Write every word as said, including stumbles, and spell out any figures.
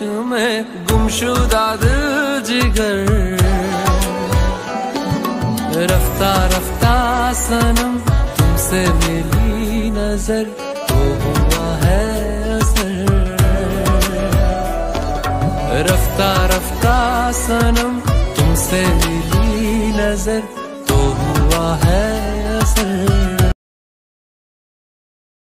में गुमशुदा दिल जिगर। रफ्ता रफ्ता सनम तुमसे मिली नजर तो हुआ है असर। रफ्ता रफ्ता सनम तुमसे मिली नजर